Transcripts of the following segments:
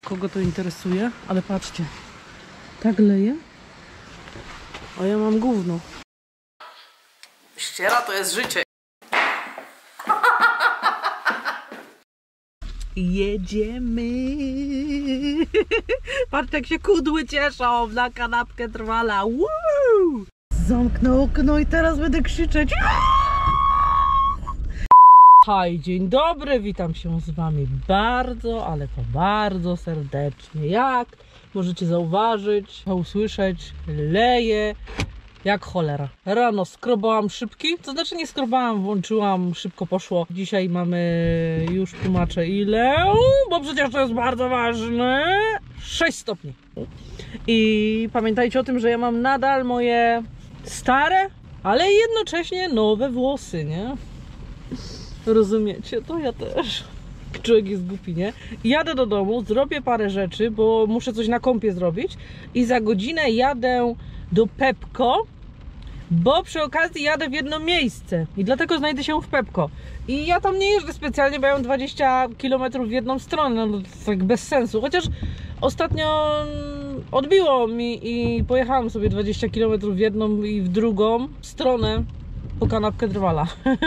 Kogo to interesuje? Ale patrzcie, tak leje, a ja mam gówno. Ściera to jest życie. Jedziemy. Patrzcie, jak się kudły cieszą na kanapkę trwala. Woo! Zamknę okno i teraz będę krzyczeć. Hej, dzień dobry, witam się z wami bardzo, ale to bardzo serdecznie. Jak możecie zauważyć, usłyszeć, leje jak cholera. Rano skrobałam szybki, to znaczy nie skrobałam, włączyłam, szybko poszło. Dzisiaj mamy, już tłumaczę ile, bo przecież to jest bardzo ważne, 6 stopni. I pamiętajcie o tym, że ja mam nadal moje stare, ale jednocześnie nowe włosy, nie? Rozumiecie? To ja też. Człowiek jest głupi, nie? Jadę do domu, zrobię parę rzeczy, bo muszę coś na kompie zrobić i za godzinę jadę do Pepco, bo przy okazji jadę w jedno miejsce i dlatego znajdę się w Pepco. I ja tam nie jeżdżę specjalnie, bo ja mam 20 km w jedną stronę, no to tak bez sensu. Chociaż ostatnio odbiło mi i pojechałam sobie 20 km w jedną i w drugą stronę po kanapkę drwala.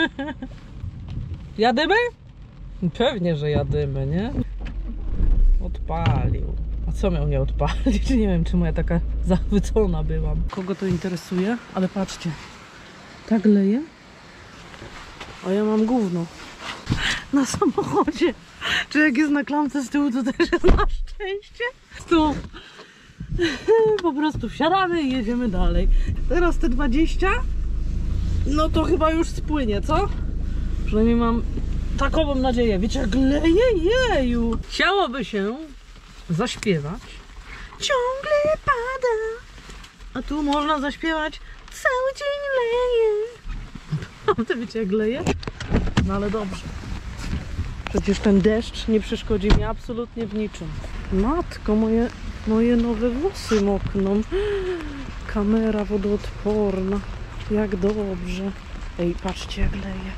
Jadymy? Pewnie, że jadymy, nie? Odpalił. A co miał nie odpalić? Nie wiem, czemu ja taka zachwycona byłam. Kogo to interesuje? Ale patrzcie, tak leje, a ja mam gówno na samochodzie. Czy jak jest na klamce z tyłu, to też jest na szczęście? Tu po prostu wsiadamy i jedziemy dalej. Teraz te 20, no to chyba już spłynie, co? Przynajmniej mam takową nadzieję. Wiecie, jak leje? Jeju! Chciałoby się zaśpiewać. Ciągle pada, a tu można zaśpiewać cały dzień leje. Naprawdę wiecie, jak leje? No ale dobrze. Przecież ten deszcz nie przeszkodzi mi absolutnie w niczym. Matko, moje nowe włosy mokną. Kamera wodoodporna. Jak dobrze. Ej, patrzcie, jak leje.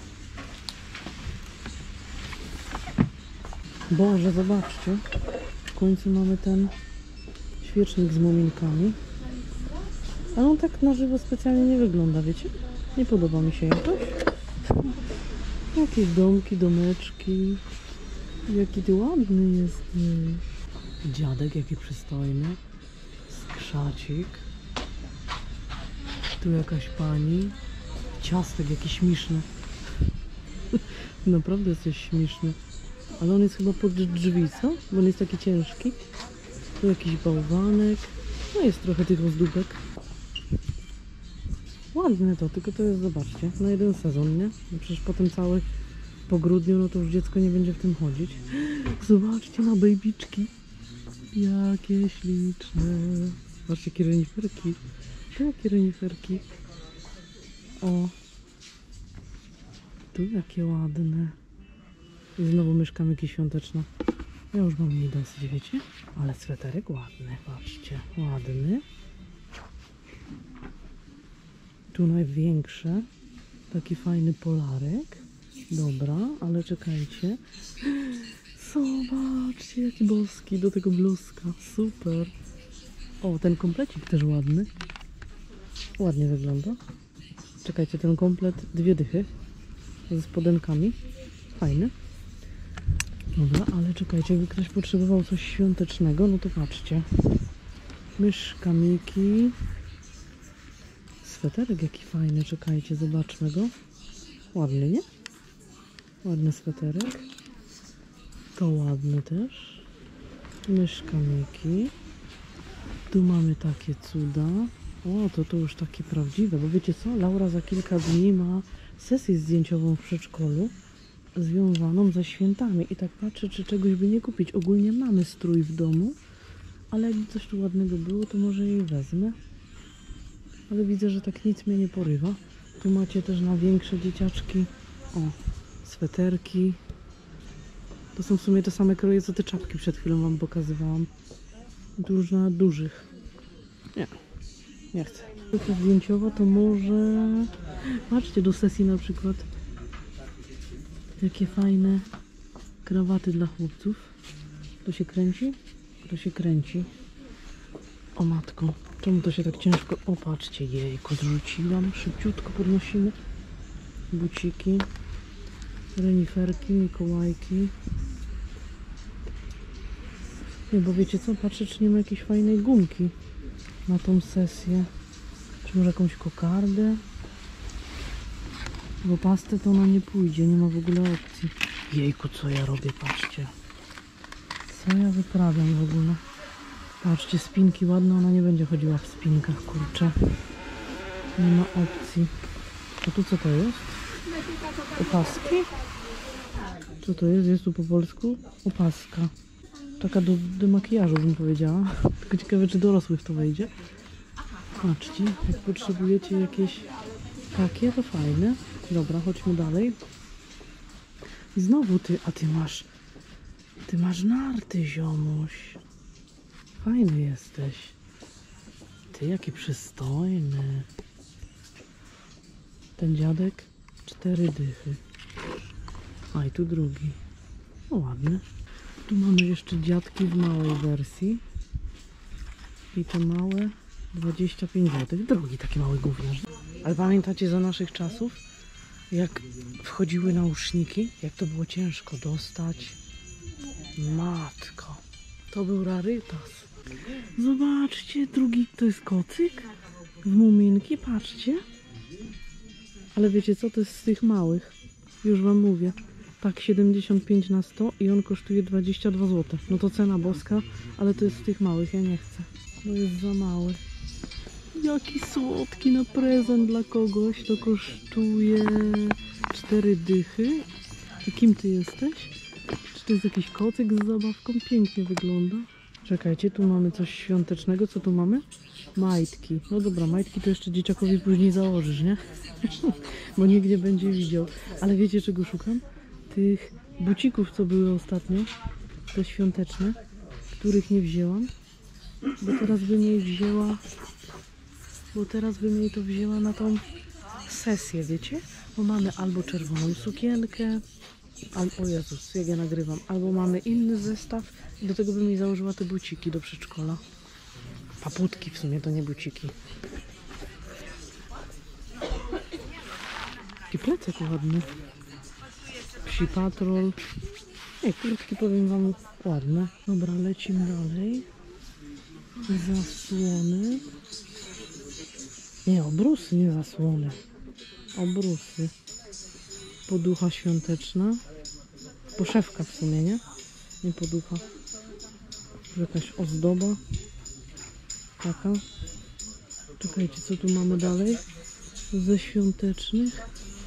Boże, zobaczcie. W końcu mamy ten świecznik z muminkami. Ale on tak na żywo specjalnie nie wygląda, wiecie? Nie podoba mi się jakoś. Jakieś domki, domeczki. Jaki ty ładny jest. Dziadek, jaki przystojny. Skrzacik. Tu jakaś pani. Ciastek jakiś śmieszny. Naprawdę jesteś śmieszny. Ale on jest chyba pod drzwi, co? Bo on jest taki ciężki. Tu jakiś bałwanek. No jest trochę tych ozdóbek. Ładne to, tylko to jest, zobaczcie, na jeden sezon, nie? No przecież potem po grudniu, no to już dziecko nie będzie w tym chodzić. Zobaczcie na bejbiczki. Jakie śliczne. Zobaczcie, jakie reniferki. Jakie reniferki. O. Tu jakie ładne. I znowu myszka Miki świąteczna. Ja już mam jej dosyć, wiecie? Ale sweterek ładny, patrzcie. Ładny. Tu największe. Taki fajny polarek. Dobra, ale czekajcie. Zobaczcie, jaki boski do tego bluzka. Super. O, ten komplecik też ładny. Ładnie wygląda. Czekajcie, ten komplet 2 dychy. Ze spodenkami. Fajny. Dobra, ale czekajcie, jakby ktoś potrzebował coś świątecznego, no to patrzcie. Myszka Miki. Sweterek jaki fajny, czekajcie, zobaczmy go. Ładny, nie? Ładny sweterek. To ładny też. Myszka Miki. Tu mamy takie cuda. O, to już takie prawdziwe, bo wiecie co? Laura za kilka dni ma sesję zdjęciową w przedszkolu związaną ze świętami i tak patrzę, czy czegoś by nie kupić. Ogólnie mamy strój w domu, ale jakby coś tu ładnego było, to może jej wezmę. Ale widzę, że tak nic mnie nie porywa. Tu macie też na większe dzieciaczki. O, sweterki. To są w sumie te same kroje, co te czapki przed chwilą wam pokazywałam. Tu już na dużych. Nie chcę. Ta zdjęciowa to może... Patrzcie, do sesji na przykład. Jakie fajne krawaty dla chłopców. To się kręci? To się kręci. O matko, czemu to się tak ciężko... O, patrzcie, jejku, zrzuciłam. Szybciutko podnosimy. Buciki. Reniferki, mikołajki. Nie, bo wiecie co? Patrzę, czy nie ma jakiejś fajnej gumki na tą sesję. Czy może jakąś kokardę? Bo pastę to ona nie pójdzie, nie ma w ogóle opcji. Jejku, co ja robię, patrzcie. Co ja wyprawiam w ogóle? Patrzcie, spinki ładne, ona nie będzie chodziła w spinkach, kurczę. Nie ma opcji. A tu co to jest? Opaski? Co to jest? Jest tu po polsku? Opaska. Taka do makijażu bym powiedziała. Tylko ciekawe, czy dorosłych to wejdzie. Patrzcie, jak potrzebujecie jakieś takie, to fajne. Dobra, chodźmy dalej. I znowu ty, a ty masz narty, ziomuś. Fajny jesteś. Ty, jaki przystojny. Ten dziadek 4 dychy. A i tu drugi. No ładny. Tu mamy jeszcze dziadki w małej wersji. I te małe 25 zł. Drogi taki mały gówniarz. Ale pamiętacie za naszych czasów, jak wchodziły nauszniki? Jak to było ciężko dostać? Matko. To był rarytas. Zobaczcie, drugi to jest kocyk. W muminki, patrzcie. Ale wiecie co? To jest z tych małych. Już wam mówię. Tak, 75 na 100 i on kosztuje 22 zł. No to cena boska, ale to jest z tych małych, ja nie chcę. Bo jest za mały. Jaki słodki na prezent dla kogoś. To kosztuje 4 dychy. I kim ty jesteś? Czy to jest jakiś kocyk z zabawką? Pięknie wygląda. Czekajcie, tu mamy coś świątecznego. Co tu mamy? Majtki. No dobra, majtki to jeszcze dzieciakowi później założysz, nie? Bo nikt nie będzie widział. Ale wiecie, czego szukam? Tych bucików, co były ostatnio. Te świąteczne, których nie wzięłam. Bo teraz bym jej wzięła... Bo teraz bym jej to wzięła na tą sesję, wiecie? Bo mamy albo czerwoną sukienkę, o Jezus, jak ja nagrywam, albo mamy inny zestaw i do tego bym jej założyła te buciki do przedszkola. Paputki w sumie, to nie buciki. Taki plecak ładny. Psi patrol. Nie, kurtki powiem wam ładne. Dobra, lecimy dalej. Zasłony. Nie, obrusy, nie zasłony. Obrusy. Poducha świąteczna. Poszewka w sumie, nie? Nie poducha. Jakaś ozdoba. Taka. Czekajcie, co tu mamy dalej? Ze świątecznych.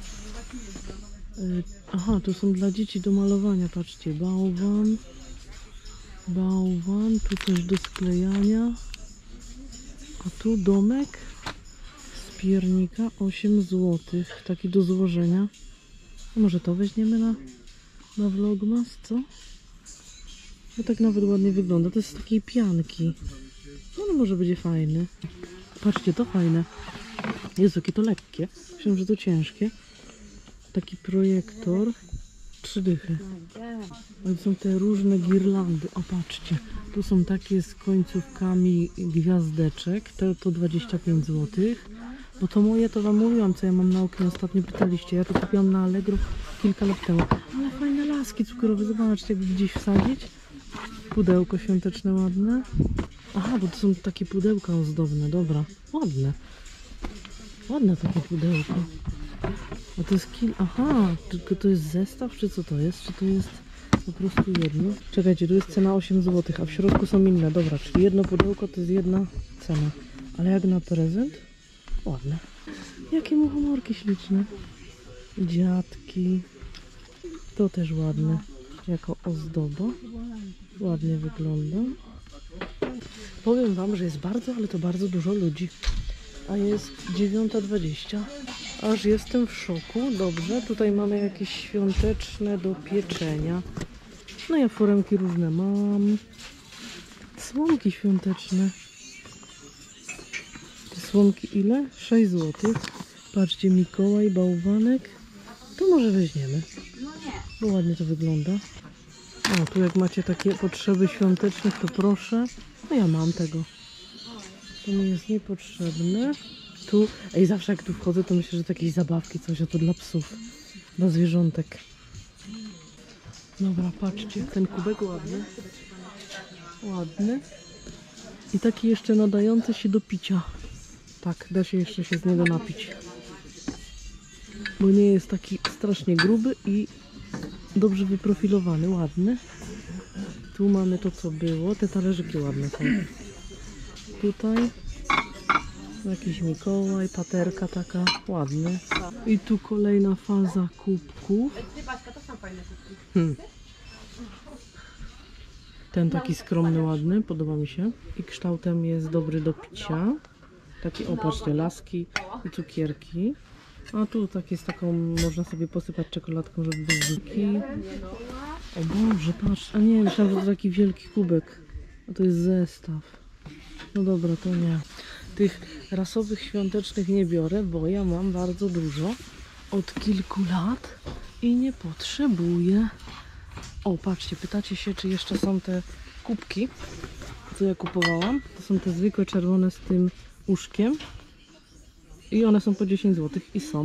Aha, to są dla dzieci do malowania. Patrzcie, bałwan. Bałwan. Tu coś do sklejania. A tu domek z piernika 8 zł. Taki do złożenia. A może to weźmiemy na vlogmas, co? No tak nawet ładnie wygląda. To jest z takiej pianki. No może będzie fajny. Patrzcie, to fajne. Jezu, jakie to lekkie. Myślałem, że to ciężkie. Taki projektor. 3 dychy. Ale są te różne girlandy. O, patrzcie. Tu są takie z końcówkami gwiazdeczek. To 25 zł. Bo to moje, to wam mówiłam, co ja mam na oknie. Ostatnio pytaliście. Ja to kupiłam na Allegro kilka lat temu. Ale fajne laski cukrowe. Zobaczcie, jakby gdzieś wsadzić. Pudełko świąteczne ładne. Aha, bo to są takie pudełka ozdobne. Dobra, ładne. Ładne takie pudełko. A to jest Aha, tylko to jest zestaw, czy co to jest? Czy to jest po prostu jedno? Czekajcie, tu jest cena 8 zł, a w środku są inne. Dobra, czyli jedno pudełko to jest jedna cena. Ale jak na prezent? Ładne. Jakie muchomorki śliczne. Dziadki. To też ładne. Jako ozdoba. Ładnie wygląda. Powiem wam, że jest bardzo, ale to bardzo dużo ludzi. A jest 9:20. Aż jestem w szoku. Dobrze, tutaj mamy jakieś świąteczne do pieczenia. No ja foremki różne mam. Słomki świąteczne. Te słomki ile? 6 zł. Patrzcie, Mikołaj, bałwanek. To może weźmiemy. Bo ładnie to wygląda. O, tu jak macie takie potrzeby świąteczne, to proszę. No ja mam tego. To mi jest niepotrzebne. Tu, ej, zawsze jak tu wchodzę, to myślę, że to jakieś zabawki, coś, a to dla psów. Dla zwierzątek. Dobra, patrzcie, ten kubek ładny. Ładny. I taki jeszcze nadający się do picia. Tak, da się jeszcze się z niego napić. Bo nie jest taki strasznie gruby i dobrze wyprofilowany, ładny. Tu mamy to, co było. Te talerzyki ładne są. Tutaj jakiś Mikołaj, paterka taka, ładny. I tu kolejna faza kubków. Ten taki skromny, ładny, podoba mi się. I kształtem jest dobry do picia. Taki, o patrzcie, laski i cukierki. A tu tak jest taką, można sobie posypać czekoladką, żeby był dziki. O Boże, patrz, a nie, myślałam, że to taki wielki kubek. A to jest zestaw. No dobra, to nie. Tych rasowych świątecznych nie biorę, bo ja mam bardzo dużo od kilku lat i nie potrzebuję. O, patrzcie, pytacie się, czy jeszcze są te kubki, co ja kupowałam. To są te zwykłe czerwone z tym uszkiem. I one są po 10 zł i są.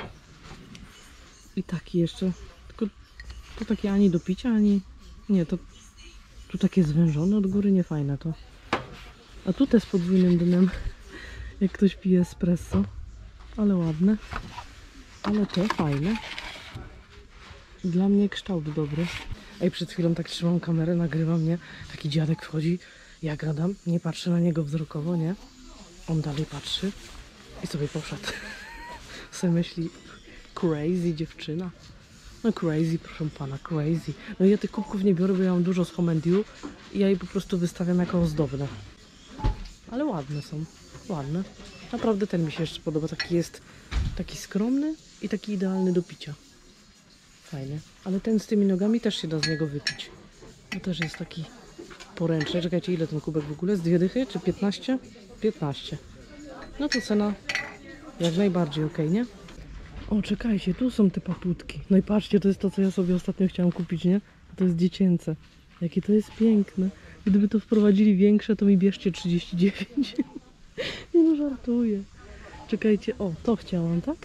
I taki jeszcze. Tylko to takie ani do picia, ani... Nie, to tu takie zwężone od góry, nie fajne to. A tu te z podwójnym dnem. Jak ktoś pije espresso. Ale ładne. Ale te fajne. Dla mnie kształt dobry. Ej, przed chwilą tak trzymam kamerę, nagrywa mnie. Taki dziadek wchodzi, ja gadam, nie patrzę na niego wzrokowo, nie? On dalej patrzy i sobie poszedł. sobie myśli, crazy dziewczyna. No crazy, proszę pana, crazy. No ja tych kubków nie biorę, bo ja mam dużo z Home & You i ja je po prostu wystawiam jako ozdobne. Ale ładne są, ładne. Naprawdę ten mi się jeszcze podoba, taki jest, taki skromny i taki idealny do picia. Fajnie. Ale ten z tymi nogami też się da z niego wypić. To też jest taki poręczny. Czekajcie, ile ten kubek w ogóle? Z 2 dychy czy 15? 15. No to cena jak najbardziej ok, nie? O, czekajcie, tu są te paputki. No i patrzcie, to jest to, co ja sobie ostatnio chciałam kupić, nie? To jest dziecięce. Jakie to jest piękne. Gdyby to wprowadzili większe, to mi bierzcie 39. Nie no, żartuję. Czekajcie, o, to chciałam, tak?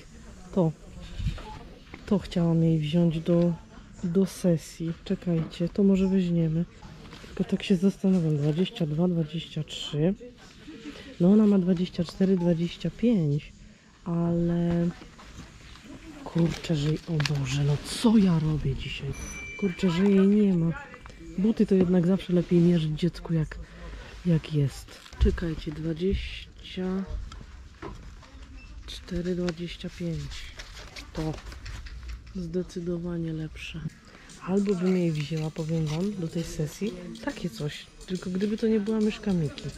To chciałam jej wziąć do sesji. Czekajcie, to może weźmiemy. Tylko tak się zastanawiam. 22, 23. No ona ma 24, 25. Ale... Kurczę, że... O Boże, no co ja robię dzisiaj? Kurczę, że jej nie ma. Buty to jednak zawsze lepiej mierzyć dziecku jak jest. Czekajcie, 24, 25. To... Zdecydowanie lepsze. Albo bym jej wzięła, powiem wam, do tej sesji takie coś. Tylko gdyby to nie była myszka Miki.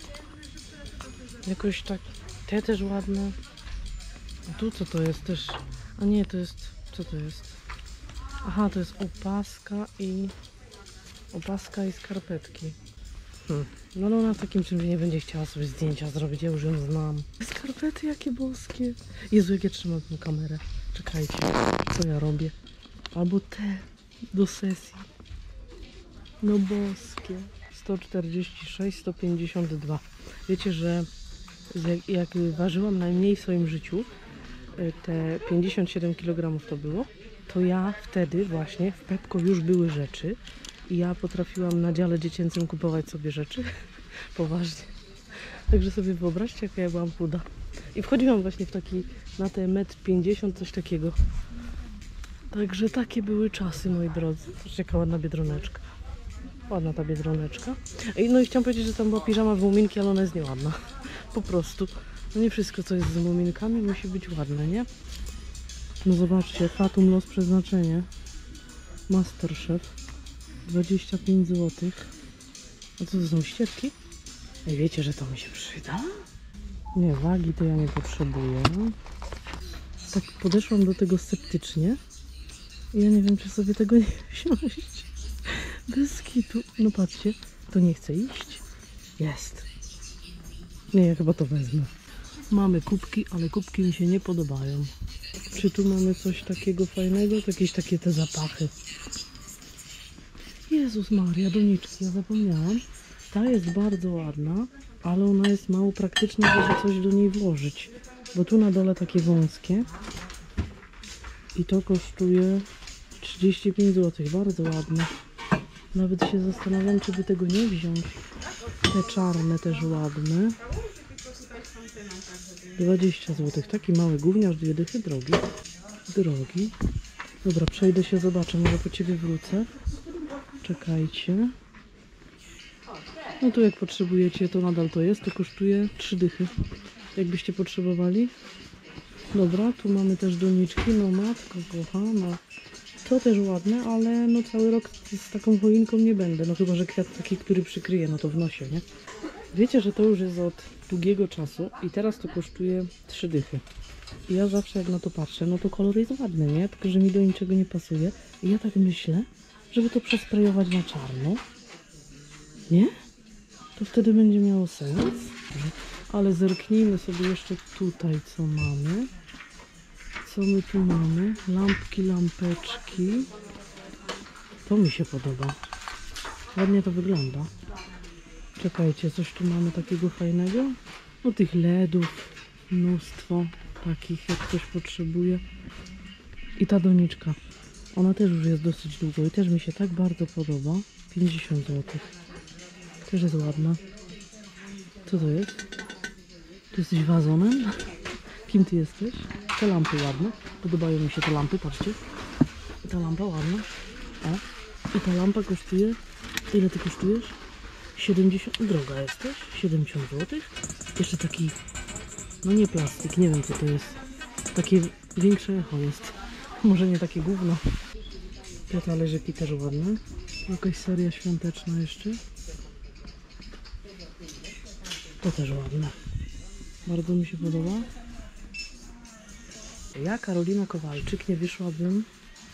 Jakoś tak... Te też ładne. A tu co to jest też? A nie, to jest... Co to jest? Aha, to jest opaska i... Opaska i skarpetki. No ona w takim czymś nie będzie chciała sobie zdjęcia zrobić, ja już ją znam. Skarpety jakie boskie. Jezu, jak ja trzymam tę kamerę. Czekajcie, co ja robię? Albo te do sesji. No boskie. 146, 152. Wiecie, że jak ważyłam najmniej w swoim życiu, te 57 kg to było, to ja wtedy właśnie w Pepco już były rzeczy i ja potrafiłam na dziale dziecięcym kupować sobie rzeczy. Poważnie. Także sobie wyobraźcie, jaka ja byłam chuda. I wchodziłam właśnie w taki, na te 1,50 m, coś takiego. Także takie były czasy, moi drodzy. Zobaczcie, jaka ładna biedroneczka. Ładna ta biedroneczka. No i chciałam powiedzieć, że tam była piżama z muminki, ale ona jest nieładna. Po prostu. No nie wszystko, co jest z muminkami, musi być ładne, nie? No zobaczcie, Fatum Los Przeznaczenie. Masterchef. 25 zł. A co to są ścierki? Ej, wiecie, że to mi się przyda? Nie, wagi to ja nie potrzebuję. Tak podeszłam do tego sceptycznie. I ja nie wiem, czy sobie tego nie wziąć. Bez kitu. No patrzcie, to nie chce iść. Jest. Nie, ja chyba to wezmę. Mamy kubki, ale kubki mi się nie podobają. Czy tu mamy coś takiego fajnego? To jakieś takie te zapachy. Jezus Maria, doniczki, ja zapomniałam. Ta jest bardzo ładna, ale ona jest mało praktyczna, żeby coś do niej włożyć. Bo tu na dole takie wąskie. I to kosztuje 35 zł. Bardzo ładne. Nawet się zastanawiam, czy by tego nie wziąć. Te czarne też ładne. 20 zł. Taki mały gówniarz, 2 dychy, drogi. Drogi. Dobra, przejdę się, zobaczę, może po ciebie wrócę. Czekajcie. No tu jak potrzebujecie, to nadal to jest. To kosztuje 3 dychy. Jakbyście potrzebowali. Dobra, tu mamy też doniczki. No matko kochana. To też ładne, ale no cały rok z taką choinką nie będę. No chyba, że kwiat taki, który przykryje, no to w nosie, nie? Wiecie, że to już jest od długiego czasu i teraz to kosztuje 3 dychy. I ja zawsze jak na to patrzę, no to kolor jest ładny, nie? Tylko, że mi do niczego nie pasuje. I ja tak myślę, żeby to przesprejować na czarno. Nie? To wtedy będzie miało sens. Ale zerknijmy sobie jeszcze tutaj, co mamy. Co my tu mamy? Lampki, lampeczki. To mi się podoba. Ładnie to wygląda. Czekajcie, coś tu mamy takiego fajnego? No tych LEDów mnóstwo takich, jak ktoś potrzebuje. I ta doniczka. Ona też już jest dosyć długo i też mi się tak bardzo podoba. 50 zł. Też jest ładna. Co to jest? Ty jesteś wazonem? Kim ty jesteś? Te lampy ładne. Podobają mi się te lampy, patrzcie. Ta lampa ładna. O. I ta lampa kosztuje... Ile ty kosztujesz? 70... Droga jesteś? 70 zł. Jeszcze taki... No nie plastik, nie wiem co to jest. Takie większe echo jest. Może nie takie gówno. Te talerzyki też ładne. Jakaś seria świąteczna jeszcze. To też ładne. Bardzo mi się podoba. Ja, Karolina Kowalczyk, nie wyszłabym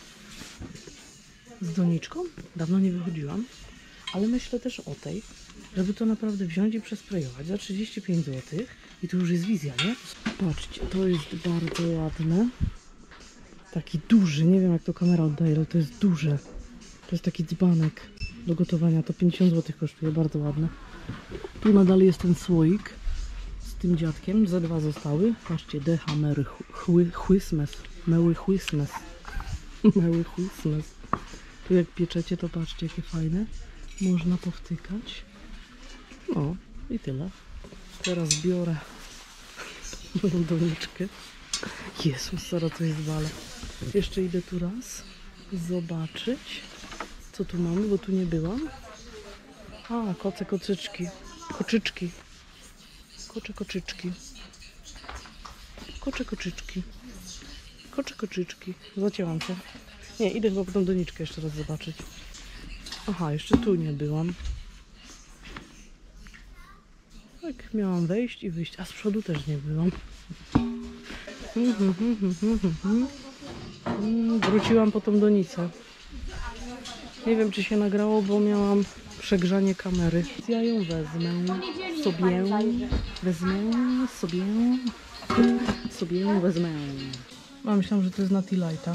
z doniczką. Dawno nie wychodziłam. Ale myślę też o tej, żeby to naprawdę wziąć i przesprejować za 35 zł. I to już jest wizja, nie? Patrzcie, to jest bardzo ładne. Taki duży, nie wiem jak to kamera oddaje, ale to jest duże. To jest taki dzbanek do gotowania. To 50 zł kosztuje, bardzo ładne. Tu nadal jest ten słoik z tym dziadkiem. Ze 2 zostały. Patrzcie, Decha Merry Christmas. Merry Christmas. Merry Christmas. Tu jak pieczecie, to patrzcie jakie fajne. Można powtykać. No i tyle. Teraz biorę moją doniczkę. Jezus, zaraz coś zwalę. Jeszcze idę tu raz zobaczyć, co tu mamy, bo tu nie byłam. A, koce, kocyczki. Koczyczki. Kocze, koczyczki. Kocze, koczyczki. Kocze, koczyczki. Zacięłam się. Nie, idę chyba po tą doniczkę jeszcze raz zobaczyć. Aha, jeszcze tu nie byłam. Tak, miałam wejść i wyjść, a z przodu też nie byłam. Wróciłam po tą donicę. Nie wiem, czy się nagrało, bo miałam przegrzanie kamery. Ja ją wezmę sobie wezmę. No, myślałam, że to jest na T-Lighta.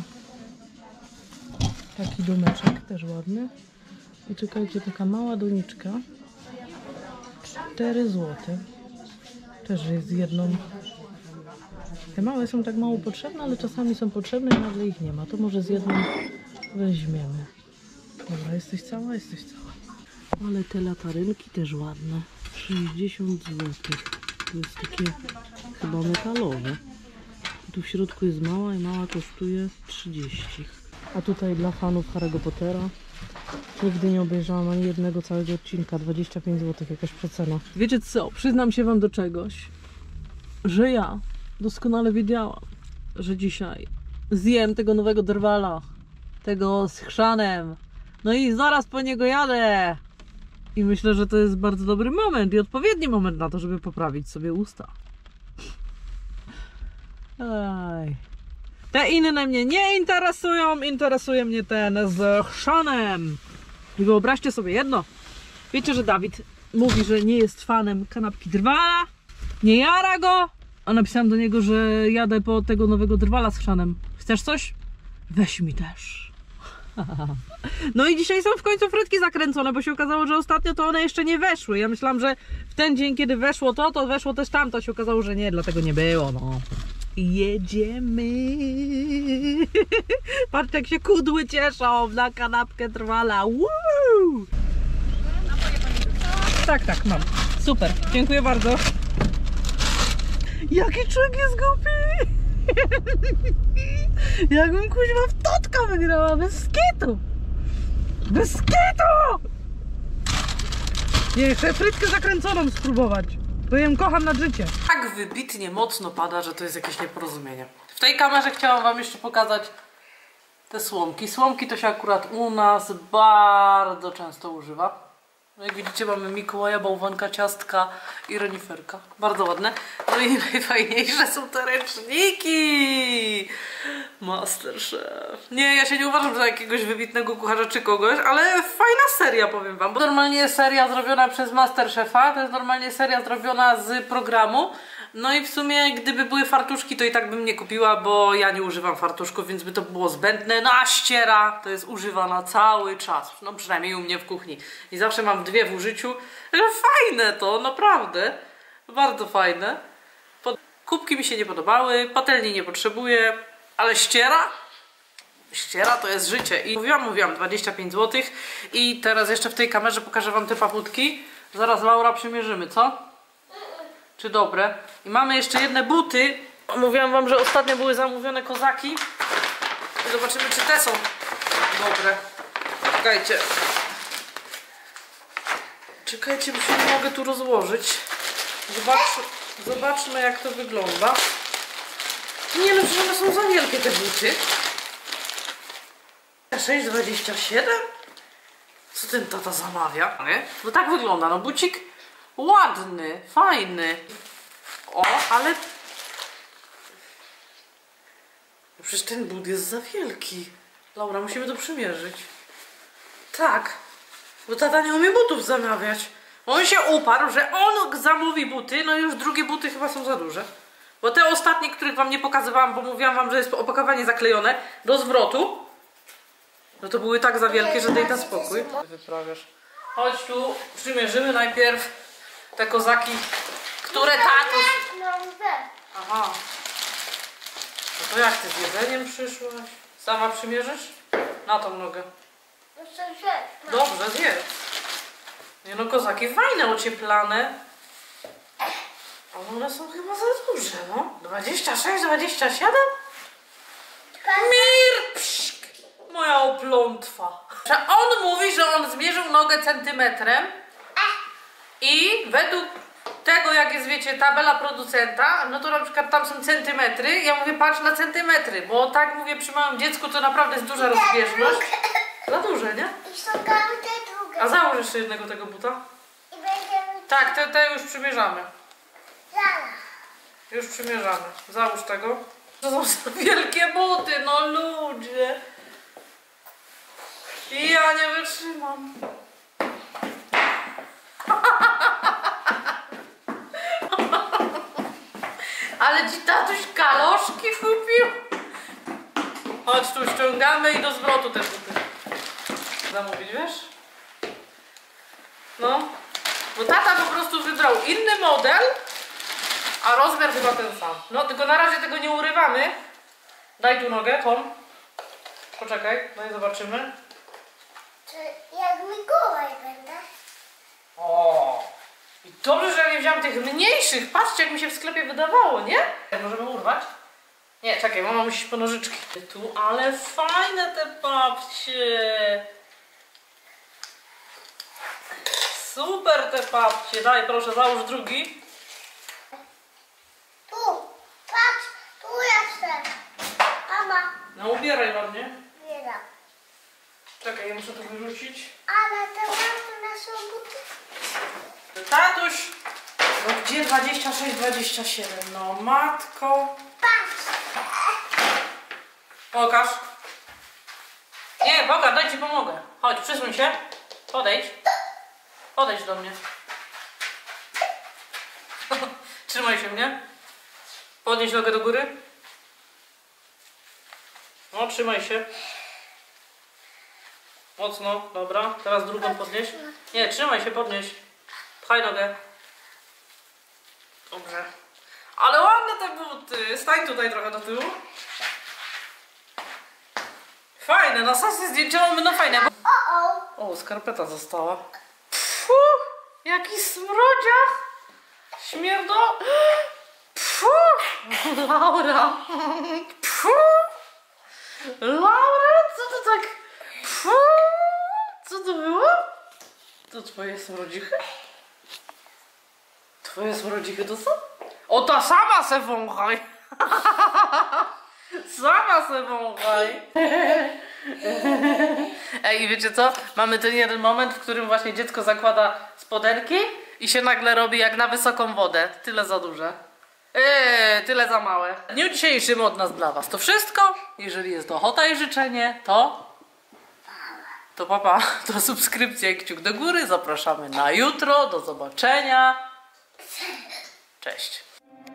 Taki domeczek, też ładny. I czekajcie, taka mała doniczka. 4 zł. Też jest jedną. Te małe są tak mało potrzebne, ale czasami są potrzebne i nagle ich nie ma. To może z jedną weźmiemy. Dobra, jesteś cała? Jesteś cała. Ale te latarynki też ładne. 60 zł. To jest takie chyba metalowe. Tu w środku jest mała i mała kosztuje 30. A tutaj dla fanów Harry'ego Pottera. Nigdy nie obejrzałam ani jednego całego odcinka. 25 zł, jakaś przecena. Wiecie co? Przyznam się wam do czegoś. Że ja doskonale wiedziałam, że dzisiaj zjem tego nowego drwala. Tego z chrzanem. No i zaraz po niego jadę. I myślę, że to jest bardzo dobry moment i odpowiedni moment na to, żeby poprawić sobie usta. Aj. Te inne mnie nie interesują. Interesuje mnie ten z chrzanem. I wyobraźcie sobie jedno. Wiecie, że Dawid mówi, że nie jest fanem kanapki drwala. Nie jara go. A napisałam do niego, że jadę po tego nowego drwala z chrzanem. Chcesz coś? Weź mi też. No i dzisiaj są w końcu frytki zakręcone, bo się okazało, że ostatnio to one jeszcze nie weszły. Ja myślałam, że w ten dzień, kiedy weszło to weszło też tamto. Się okazało, że nie, dlatego nie było, no. Jedziemy. Patrzcie, jak się kudły cieszą na kanapkę trwala. Woo! Tak, mam. Super, dziękuję bardzo. Jaki człowiek jest głupi! Jakbym kuźwa w totka wygrała, bez skitu! Bez skitu! Nie, chcę frytkę zakręconą spróbować. Bo ją kocham na życie. Tak wybitnie mocno pada, że to jest jakieś nieporozumienie. W tej kamerze chciałam wam jeszcze pokazać te słomki. Słomki to się akurat u nas bardzo często używa. No jak widzicie, mamy Mikołaja, bałwanka, ciastka i reniferka. Bardzo ładne. No i najfajniejsze są te ręczniki. Masterchef. Nie, ja się nie uważam za jakiegoś wybitnego kucharza czy kogoś, ale fajna seria, powiem wam. Bo normalnie jest seria zrobiona przez Masterchefa, to jest normalnie seria zrobiona z programu. No i w sumie, gdyby były fartuszki, to i tak bym nie kupiła, bo ja nie używam fartuszków, więc by to było zbędne. No a ściera to jest używana cały czas, no przynajmniej u mnie w kuchni. I zawsze mam dwie w użyciu. Fajne to, naprawdę. Bardzo fajne. Kubki mi się nie podobały, patelni nie potrzebuję, ale ściera? Ściera to jest życie. I mówiłam, 25 zł. I teraz jeszcze w tej kamerze pokażę wam te paputki. Zaraz, Laura, przymierzymy, co? Czy dobre? I mamy jeszcze jedne buty. Mówiłam wam, że ostatnio były zamówione kozaki. I zobaczymy, czy te są dobre. Czekajcie, bo się nie mogę tu rozłożyć. Zobaczmy, jak to wygląda. Nie no, przecież one są za wielkie, te buty. 6,27? Co ten tata zamawia? Nie? No tak wygląda, no bucik ładny, fajny. O, ale... No przecież ten but jest za wielki. Laura, musimy to przymierzyć. Tak, bo tata nie umie butów zamawiać. On się uparł, że on zamówi buty, no i już drugie buty chyba są za duże. Bo te ostatnie, których wam nie pokazywałam, bo mówiłam wam, że jest opakowanie zaklejone do zwrotu, no to były tak za wielkie, że daj na spokój. Wyprawiasz. Chodź tu, przymierzymy najpierw te kozaki, które tatuś... Aha. No to jak ty z jedzeniem przyszłaś? Sama przymierzysz? Na tą nogę. Dobrze, zjedz. Nie no, kozaki fajne, ocieplane. Ale one są chyba za duże, no. 26, 27? Mirpszk! Moja oplątwa. Że on mówi, że on zmierzył nogę centymetrem i według tego, jak jest, wiecie, tabela producenta, no to na przykład tam są centymetry, ja mówię, patrz na centymetry, bo tak mówię, przy małym dziecku to naprawdę jest duża rozbieżność. Za duże, nie? A załóż jeszcze jednego tego buta. Tak, te już przymierzamy. Już przymierzamy. Załóż tego. To są za wielkie buty, no ludzie. I ja nie wytrzymam. Ale ci tatuś kaloszki kupił. Chodź tu, ściągamy i do zwrotu te buty zamówić, wiesz? No. Bo tata po prostu wybrał inny model, a rozmiar chyba ten sam. No, tylko na razie tego nie urywamy. Daj tu nogę, Tom. Poczekaj, no i zobaczymy. Czy jak Mikołaj będę? O! I dobrze, że ja nie wziąłem tych mniejszych. Patrzcie, jak mi się w sklepie wydawało, nie? Możemy urwać? Nie, czekaj, mama musi po nożyczki. Tu, ale fajne te papcie. Super te papcie. Daj, proszę, załóż drugi. Tu, patrz, tu jestem. Mama, No ubieraj ładnie. bieda. Czekaj, ja muszę to wyrzucić. Ale te ładne są buty. Tatuś! No gdzie 26, 27? No matko. Patrz. Pokaż. Nie, pokaż, daj ci pomogę. Chodź, przesuń się. Podejdź. Podejdź do mnie. Trzymaj się mnie. Podnieś nogę do góry. No, trzymaj się. Mocno, dobra. Teraz drugą podnieś. Nie, trzymaj się, podnieś. Pchaj nogę. Dobrze. Ale ładne te buty. Stań tutaj trochę do tyłu. Fajne, na sesji zdjęciowe będą fajne. O, skarpeta została. Pfuh, jaki smrodziach. Śmierdo. Pfuh, Laura. Pfuh. Laura, co to tak? Pfuh, co to było? To twoje smrodzichy? Twoje smrodzichy to są? O, ta sama se wąchaj. Sama se wąchaj. Ej, wiecie co? Mamy ten jeden moment, w którym właśnie dziecko zakłada spodenki i się nagle robi jak na wysoką wodę. Tyle za duże. Tyle za małe. W dniu dzisiejszym od nas dla was to wszystko. Jeżeli jest ochota i życzenie, to papa, to subskrypcja i kciuk do góry. Zapraszamy na jutro. Do zobaczenia. Cześć.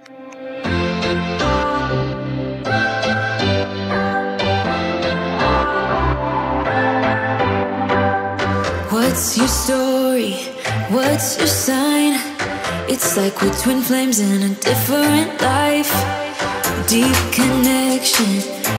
What's your story? What's your sign? It's like we're twin flames in a different life. Deep connection.